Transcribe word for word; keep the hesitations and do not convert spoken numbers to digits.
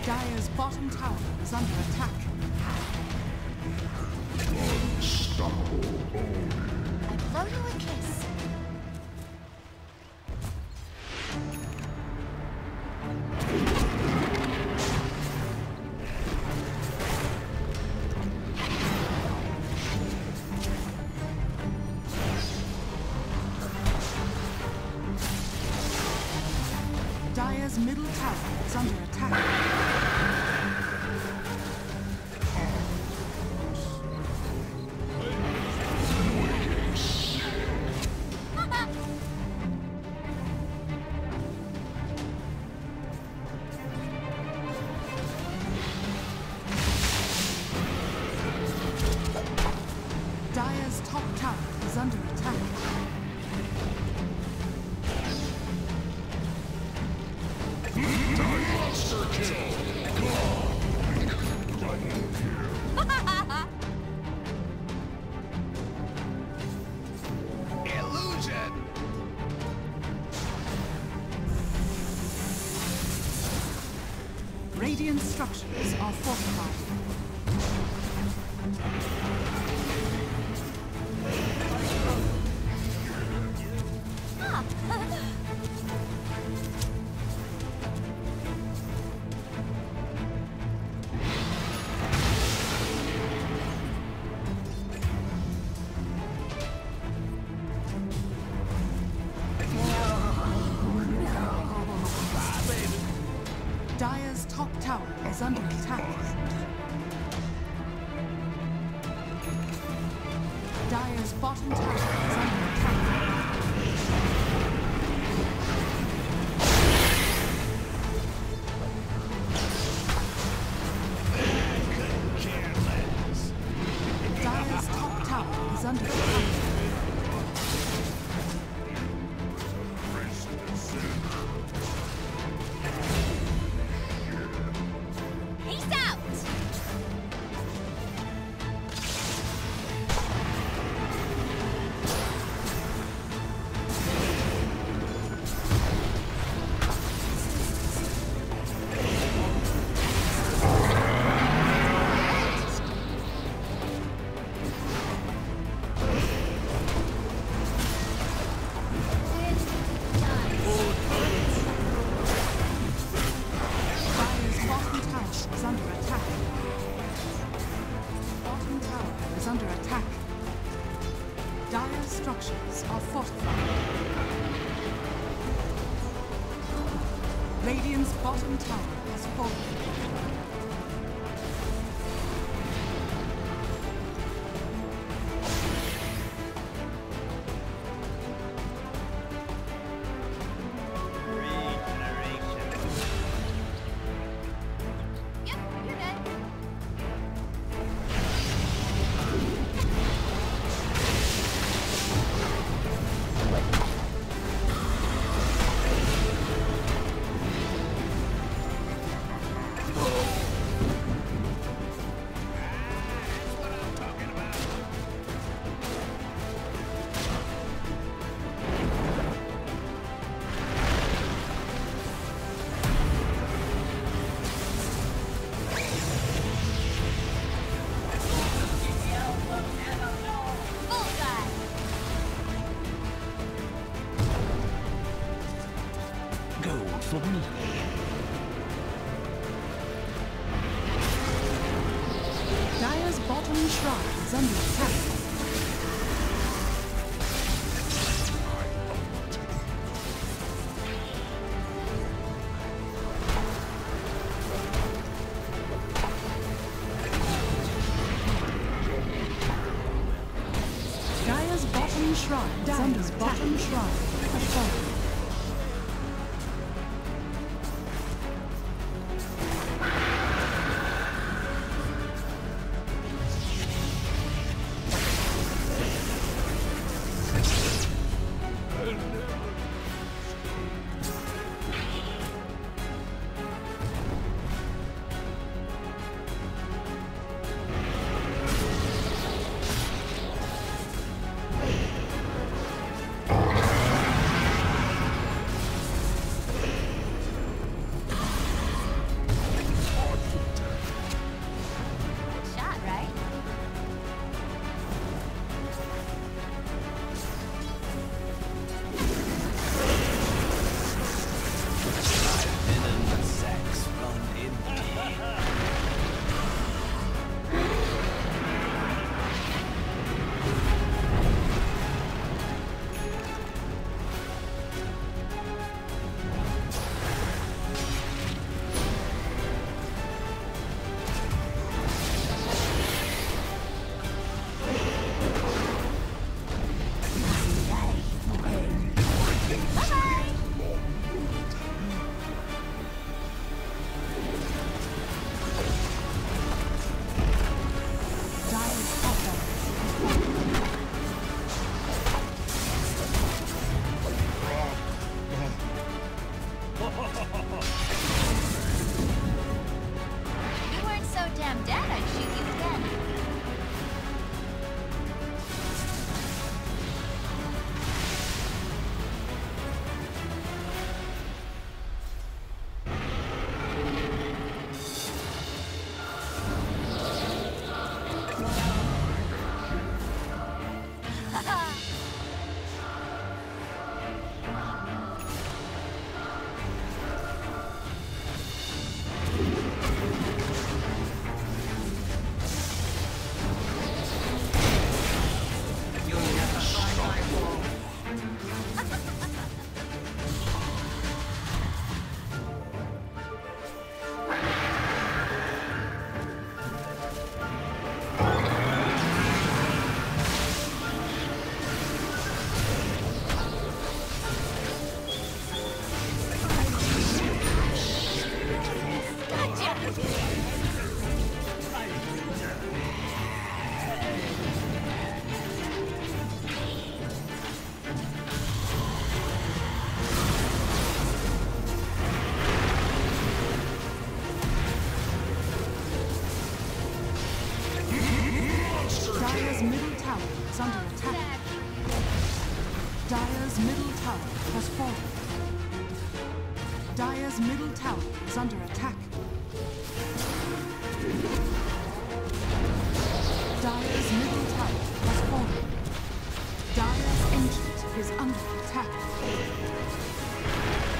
Dire's bottom tower is under attack. Unstoppable. I blow you a kiss. Dire's middle tower is under attack. Dire's top tower is under attack. Monster kill. Illusion. Radiant structures are fortified. Dire's top tower is under attack. Dire's bottom tower is under attack. Dire's top tower is under attack. Under attack. Dire's structures are fortified. Radiant's bottom tower has fallen. For me. Dire's bottom shrine is under attack. Dire's bottom shrine is under attack. Bottom shrine has fallen. damn dead, I'd shoot you again. Dire's middle tower is under attack. Dire's middle tower has fallen. Dire's middle tower is under attack. Dire's middle tower has fallen. Dire's ancient is under attack.